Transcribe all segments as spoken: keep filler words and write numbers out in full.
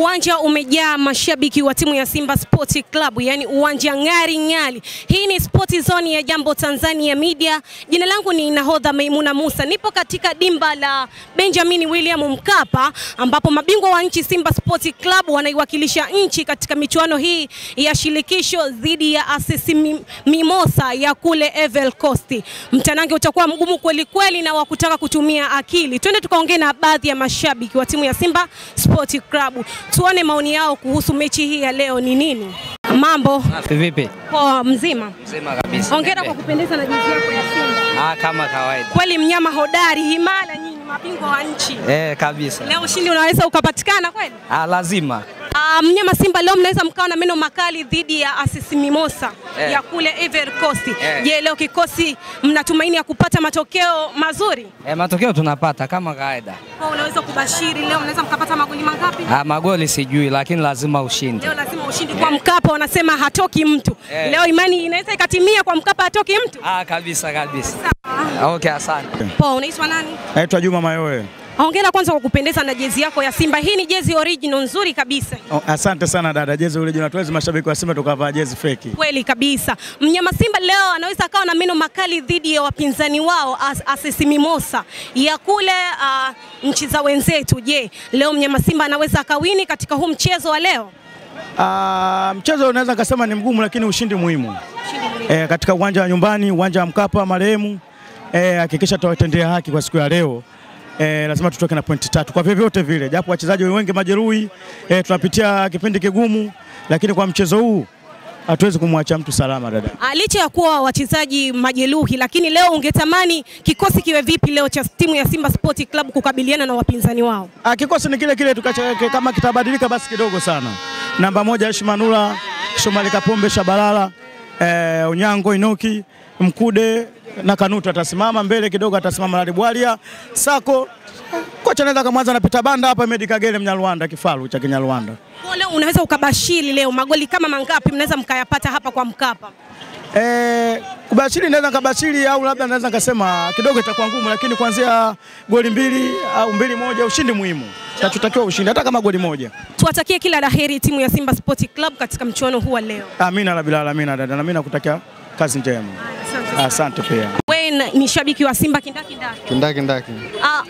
Uwanja umejaa mashabiki wa timu ya Simba Sports Club, yani uwanja ngari ngari. Hii ni Sport Zone ya Jambo Tanzania Media. Jina langu ni Nahodha Maimuna Musa. Nipo katika dimba la Benjamin William Mkapa ambapo mabingwa wa nchi Simba Sports Club wanaiwakilisha nchi katika michuano hii ya shirikisho dhidi ya Asec Mimosa ya kule Ivory Coast. Mtanange utakuwa mgumu kweli kweli na wakutaka kutumia akili. Twende tukaongea na baadhi ya mashabiki wa timu ya Simba Sports Club. Tuone maoni yao kuhusu mechi hii ya leo ni nini. Mambo vipi? Poa, mzima. Mzima kabisa. Hongera kwa kupendeza na jezi yako ya Simba. Ah, kama kawaida. Kweli mnyama hodari, himala nyinyi mabingwa wa nchi. Eh, kabisa. Leo ushindi unaweza ukapatikana kweli? Ah, lazima. Ah, mnyama Simba leo mnaweza mkao na meno makali dhidi ya Asec Mimosa eh. ya kule Ivory Coast. Eh. Je, leo kikosi mnatumaini ya kupata matokeo mazuri? Eh, matokeo tunapata kama kawaida. Kwa unaweza kubashiri leo mnaweza mkapata magoli mangapi? Ah, magoli sijui lakini lazima ushindi. Leo lazima ushindi kwa Mkapa, wanasema hatoki mtu. Eh. Leo imani inaweza ikatimia kwa Mkapa hatoki mtu? Ah, kabisa kabisa. Okay, asante. Poa, unaitwa nani? Naitwa Juma Mayowe. Hongera kwanza kwa kupendeza na jezi yako ya Simba. Hii ni jezi original nzuri kabisa. Oh, asante sana dada, jezi original. Tuwezi mashabiki wa Simba tukavaa jezi fake. Kweli kabisa. Mnyama Simba leo anaweza akawa na meno makali dhidi ya wapinzani wao Asec Mimosa ya kule uh, nchi za wenzetu. Je, leo mnyama Simba anaweza akawini katika huu mchezo wa leo? Uh, mchezo unaweza kusema ni mgumu lakini ushindi muhimu. Ushindi muhimu. Eh, katika uwanja wa nyumbani, uwanja wa Mkapa marehemu, eh hakikisha tutawatendea haki kwa siku ya leo. Eh, lazima tutoke na pointi tatu kwa vyovyote vile, japo wachezaji wengi majeruhi, eh, tunapitia kipindi kigumu, lakini kwa mchezo huu hatuwezi kumwacha mtu salama dada. Licha ya kuwa wachezaji majeruhi, lakini leo ungetamani kikosi kiwe vipi leo cha timu ya Simba Sports Club kukabiliana na wapinzani wao? Ah, kikosi ni kile kile, tukacha kama kitabadilika basi kidogo sana. Namba moja Ishmanula, Shomali Kapombe, Shabalala, eh, Unyango, Inoki, Mkude na Kanuta atasimama mbele kidogo, atasimama Ladibwalia, Sako. Kocha anaweza kamaanza anapita banda hapa Medi Kagere Mnyarwanda, kifaru cha Kinyarwanda. Kwa leo unaweza ukabashiri leo magoli kama mangapi mnaweza mkayapata hapa kwa Mkapa? Eh, kubashiri naweza kabashiri au labda naweza nikasema kidogo itakuwa ngumu, lakini kuanzia goli mbili au mbili moja ushindi muhimu. Tunatakiwa ushindi hata kama goli moja. Tuwatakie kila laheri timu ya Simba Sports Club katika mchuano huu wa leo. Amina rabbil alamin dada, na mimi nakutakia kazi njema. Asante. Asante pia. Wewe ni shabiki wa Simba kindaki ndaki? Kindaki ndaki. Ah,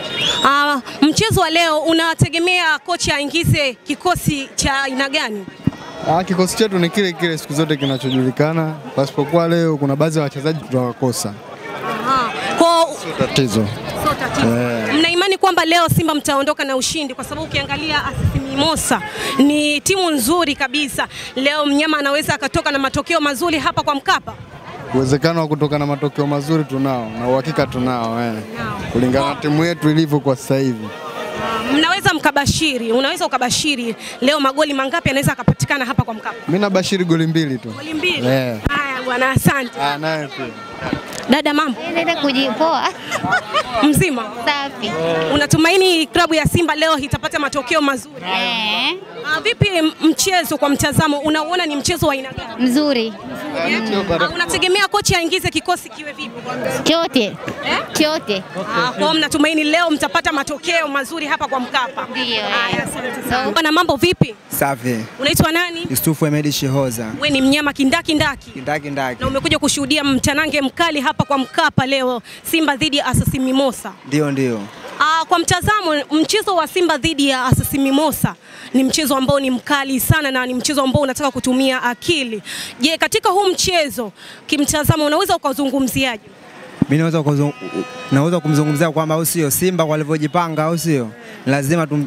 ah, mchezo wa leo unategemea kocha aingize kikosi cha aina gani? Ah, kikosi chetu ni kile kile siku zote kinachojulikana. Pasipokuwa leo kuna baadhi ya wachezaji tutawakosa. Aha. Kwa sio tatizo. Sio tatizo. Yeah. Mna imani kwamba leo Simba mtaondoka na ushindi kwa sababu ukiangalia Asec Mimosa ni timu nzuri kabisa. Leo mnyama anaweza akatoka na matokeo mazuri hapa kwa Mkapa? Uwezekano wa kutoka na matokeo mazuri tunao na uhakika tunao eh. Kulingana na timu yetu ilivyo kwa sasa hivi. Mnaweza mkabashiri, unaweza ukabashiri leo magoli mangapi anaweza akapatikana hapa kwa Mkapa? Mimi nabashiri goli mbili tu. Goli mbili? Eh. Haya bwana, asante. Ah, naye pia. Dada mambo? Nenda kujipoa. Mzima? Safi. Unatumaini klabu ya Simba leo itapata matokeo mazuri? Eh. Ah, vipi mchezo kwa mtazamo unauona ni mchezo wa aina gani? Mzuri. Ah, unategemea kocha aingize kikosi kiwe vipi? Chote. Eh? Chote. Ah, kwa mnatumaini leo mtapata matokeo mazuri hapa kwa Mkapa? Ndio. Haya, asante sana. Bwana mambo vipi? Safi. Unaitwa nani? Yusufu Emedi Shihoza. Wewe ni mnyama kindaki ndaki? Kindaki ndaki. Na umekuja kushuhudia mtanange mkali hapa kwa Mkapa leo, Simba dhidi ya Asec Mimosa. Ndio ndio. Ah, kwa mtazamo mchezo wa Simba dhidi ya Asec Mimosa ni mchezo ambao ni mkali sana na ni mchezo ambao unataka kutumia akili. Je, katika huu mchezo kimtazamo unaweza ukazungumziaje? Mimi naweza kuzung... naweza kumzungumzia kwamba au sio Simba walivyojipanga au sio? Lazima tum...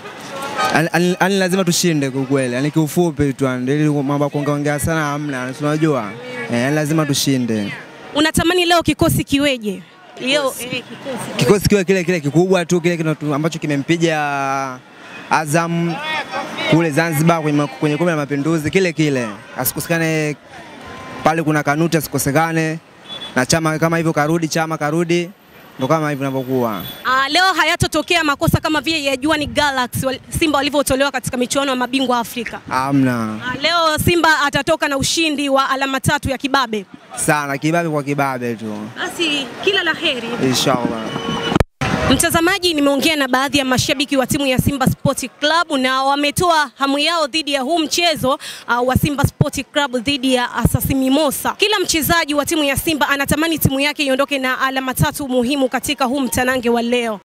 Ani lazima tushinde kwa kweli. Yaani kiufupi tu ndio mambo kuongeongea sana hamna. Unajua? Eh, lazima tushinde. Unatamani leo kikosi kiweje? Leo eh, kikosi. Kikosi kiwe kile kile kikubwa tu kile kile ambacho kimempiga Azam kule Zanzibar kwenye kwenye kombe la mapinduzi kile kile. Asikosekane pale kuna Kanuta asikosekane na Chama kama hivyo karudi Chama karudi ndo kama hivyo inavyokuwa. Ah, leo hayatotokea makosa kama vile ya Juani Galaxy Simba walivyotolewa katika michuano ya mabingwa Afrika. Hamna. Ah, leo Simba atatoka na ushindi wa alama tatu ya kibabe. Sana kibabe kwa kibabe tu. Basi kila laheri. Inshallah. Mtazamaji, nimeongea na baadhi ya mashabiki wa timu ya Simba Sport Club na wametoa hamu yao dhidi ya huu mchezo uh, wa Simba Sport Club dhidi ya Asec. Kila mchezaji wa timu ya Simba anatamani timu yake iondoke na alama tatu muhimu katika huu mtanange wa leo.